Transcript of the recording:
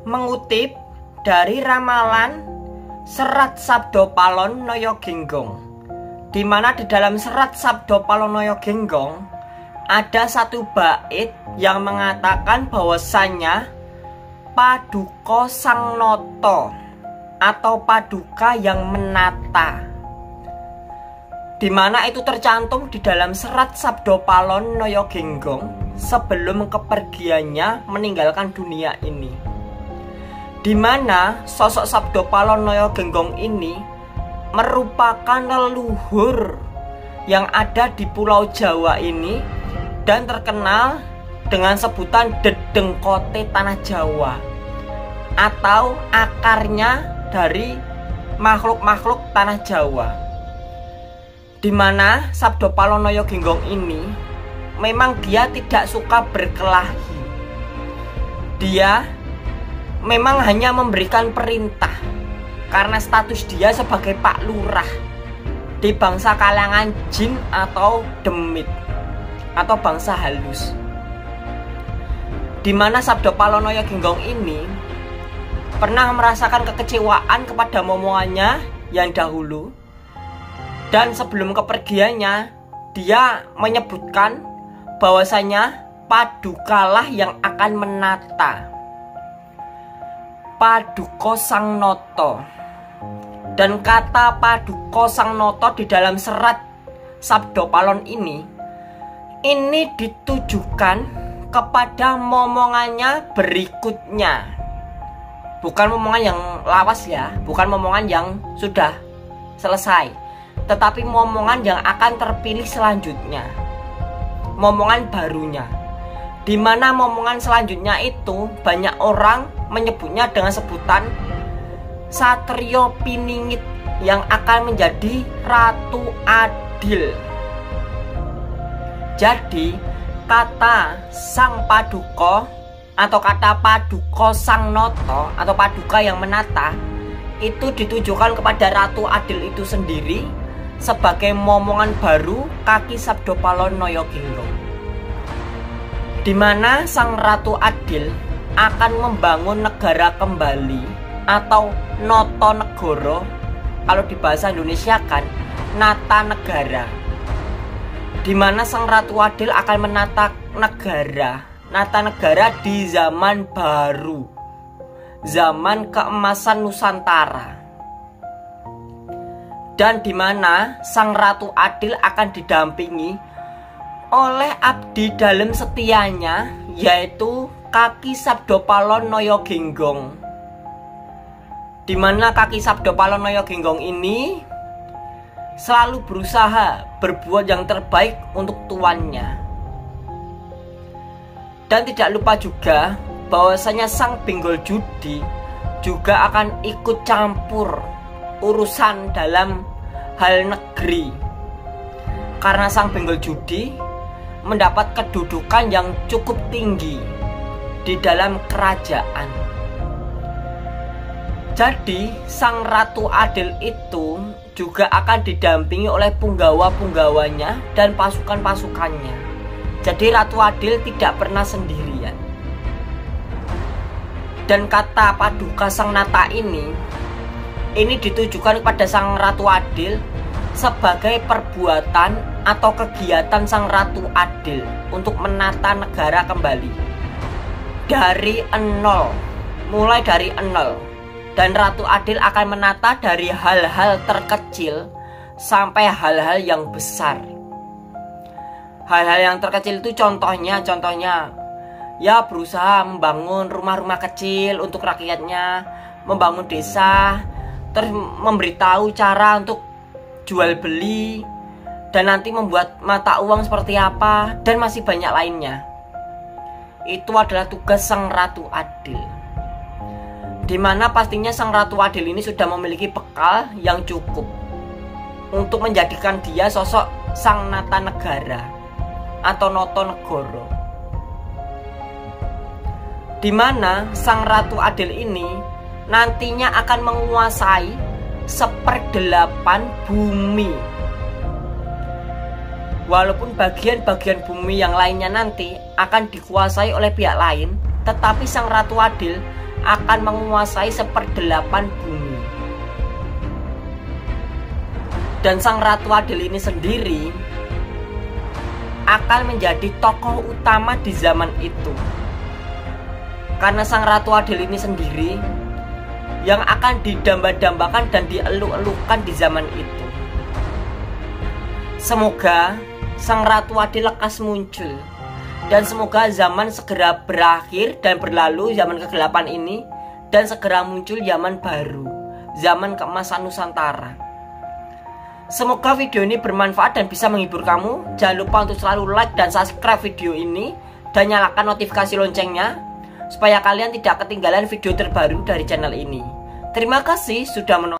mengutip dari ramalan Serat Sabdo Palon Noyo Genggong, di mana di dalam Serat Sabdo Palon Noyo Genggong ada satu bait yang mengatakan bahwasannya Paduka Sang Noto atau paduka yang menata, di mana itu tercantum di dalam Serat Sabdo Palon Noyo Genggong sebelum kepergiannya meninggalkan dunia ini, di mana sosok Sabdo Palon Noyo Genggong ini merupakan leluhur yang ada di Pulau Jawa ini dan terkenal dengan sebutan Dedengkote Tanah Jawa atau akarnya dari makhluk-makhluk Tanah Jawa, di mana Sabdo Palon Noyo Genggong ini memang dia tidak suka berkelahi. Dia memang hanya memberikan perintah karena status dia sebagai Pak Lurah di bangsa kalangan jin atau demit atau bangsa halus, di mana Sabdo Palon Noyo Genggong ini pernah merasakan kekecewaan kepada momongannya yang dahulu, dan sebelum kepergiannya dia menyebutkan bahwasanya padukalah yang akan menata, Paduka Sang Noto. Dan kata Paduka Sang Noto di dalam serat Sabdo Palon ini ditujukan kepada momongannya berikutnya. Bukan momongan yang lawas ya, bukan momongan yang sudah selesai, tetapi momongan yang akan terpilih selanjutnya, momongan barunya, di mana momongan selanjutnya itu banyak orang menyebutnya dengan sebutan Satrio Piningit yang akan menjadi Ratu Adil. Jadi kata Sang Paduka atau kata Paduka Sang Noto atau paduka yang menata itu ditujukan kepada Ratu Adil itu sendiri sebagai momongan baru kaki Sabdo Palon Noyo Genggong, di mana Sang Ratu Adil akan membangun negara kembali atau Noto Negoro, kalau di bahasa Indonesia kan Nata Negara, di mana Sang Ratu Adil akan menata Nata Negara di zaman baru, zaman keemasan Nusantara, dan di mana Sang Ratu Adil akan didampingi oleh abdi dalam setianya, yaitu kaki Sabdo Palon Noyo Genggong, di mana kaki Sabdo Palon Noyo Genggong ini selalu berusaha berbuat yang terbaik untuk tuannya. Dan tidak lupa juga bahwasanya Sang Benggol Judi juga akan ikut campur urusan dalam hal negeri, karena Sang Benggol Judi mendapat kedudukan yang cukup tinggi di dalam kerajaan. Jadi Sang Ratu Adil itu juga akan didampingi oleh punggawa-punggawanya dan pasukan-pasukannya. Jadi Ratu Adil tidak pernah sendirian. Dan kata Paduka Sang Nata ini ditujukan kepada Sang Ratu Adil sebagai perbuatan atau kegiatan Sang Ratu Adil untuk menata negara kembali dari nol, mulai dari nol. Dan Ratu Adil akan menata dari hal-hal terkecil sampai hal-hal yang besar. Hal-hal yang terkecil itu contohnya ya berusaha membangun rumah-rumah kecil untuk rakyatnya, membangun desa, terus memberitahu cara untuk jual beli, dan nanti membuat mata uang seperti apa, dan masih banyak lainnya. Itu adalah tugas Sang Ratu Adil, di mana pastinya Sang Ratu Adil ini sudah memiliki bekal yang cukup untuk menjadikan dia sosok Sang Nata Negara atau Noto Negoro, di mana Sang Ratu Adil ini nantinya akan menguasai 1/8 bumi. Walaupun bagian-bagian bumi yang lainnya nanti akan dikuasai oleh pihak lain, tetapi Sang Ratu Adil akan menguasai 1/8 bumi. Dan sang Ratu Adil ini sendiri akan menjadi tokoh utama di zaman itu. Karena sang Ratu Adil ini sendiri yang akan didamba-dambakan dan dieluk-elukan di zaman itu. Semoga sang Ratu Adil lekas muncul, dan semoga zaman segera berakhir dan berlalu, zaman kegelapan ini, dan segera muncul zaman baru, zaman keemasan Nusantara. Semoga video ini bermanfaat dan bisa menghibur kamu. Jangan lupa untuk selalu like dan subscribe video ini, dan nyalakan notifikasi loncengnya supaya kalian tidak ketinggalan video terbaru dari channel ini. Terima kasih sudah menonton.